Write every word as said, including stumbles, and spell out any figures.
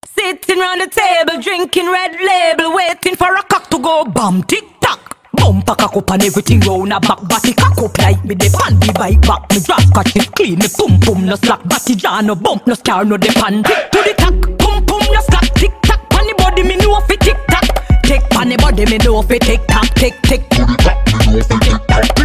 Sitting round the table, drinking red label, waiting for a cock to go bam, tick tock. Bumper cock up and everything round a back. Body cock up like me, the pan the bike back. Me drop catch it clean, me pum pum no slack. Body jar no bump, no scar no depend. Tick to the tack, pum pum no slack. Tick tock, pan the body me know fi tick tock. Tick pan the body me know fi tick tock. Tick tick to the tack, me know fi tick tock.